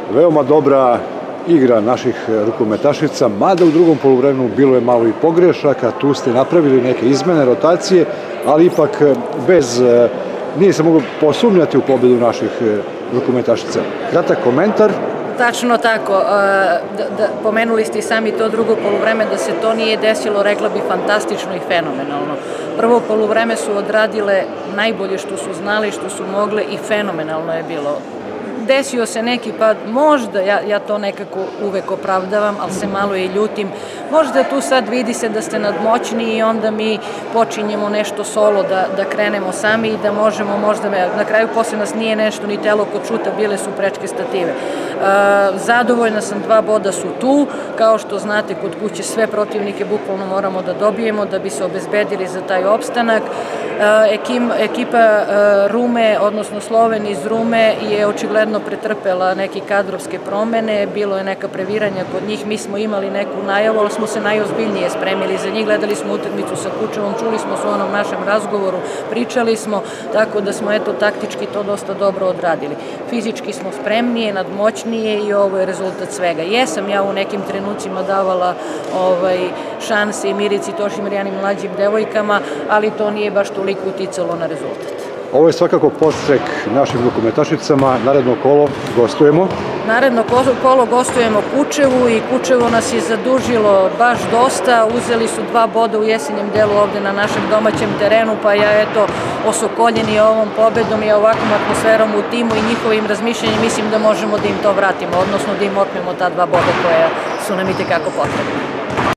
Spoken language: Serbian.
Veoma dobra igra naših rukometašica, mada u drugom poluvremenu bilo je malo i pogrešaka, tu ste napravili neke izmene, rotacije, ali ipak nije se moglo posumnjati u pobedu naših rukometašica. Kratak komentar. Tačno tako. Pomenuli ste i sami to drugo poluvreme, da se to nije desilo, rekla bi fantastično i fenomenalno. Prvo poluvreme su odradile najbolje što su znali, što su mogle i fenomenalno je bilo. Desio se neki pad, možda, ja to nekako uvek opravdavam, ali se malo i ljutim, možda tu sad vidi se da ste nadmoćni i onda mi počinjemo nešto solo da krenemo sami i da možemo možda, na kraju posle nas nije nešto ni telo kod šuta, bile su prečke stative. Zadovoljna sam, 2 boda su tu, kao što znate kod kuće sve protivnike bukvalno moramo da dobijemo da bi se obezbedili za taj opstanak. Ekipa Rume, odnosno Sloven iz Rume je očigledno pretrpela neke kadrovske promene, bilo je neka previranja kod njih, mi smo imali neku najavu, ali smo se najozbiljnije spremili za njih, gledali smo utakmicu sa Kučevom, čuli smo se u onom našem razgovoru, pričali smo, tako da smo taktički to dosta dobro odradili. Fizički smo spremnije, nadmoćnije i ovo je rezultat svega. Jesam ja u nekim trenucima davala šanse i Mirici Tošimirjanim mlađim devojkama, ali to nije baš toliko uticalo na rezultat. Ovo je svakako podstrek našim rukometašicama. Naredno kolo gostujemo? Naredno kolo gostujemo Kučevu i Kučevo nas je zadužilo baš dosta. Uzeli su 2 boda u jesenjem delu ovde na našem domaćem terenu, pa ja osokoljeni ovom pobedom i ovakvom atmosferom u timu i njihovim razmišljanjem mislim da možemo da im to vratimo, odnosno da im otmemo ta 2 boda koja su nam i tekako potrebna.